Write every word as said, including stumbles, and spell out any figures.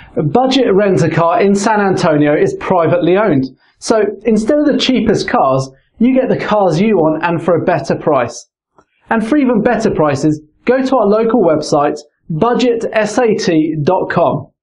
Budget Rent-A-Car in San Antonio is privately owned. So instead of the cheapest cars, you get the cars you want and for a better price. And for even better prices, go to our local website, budget S A T dot com.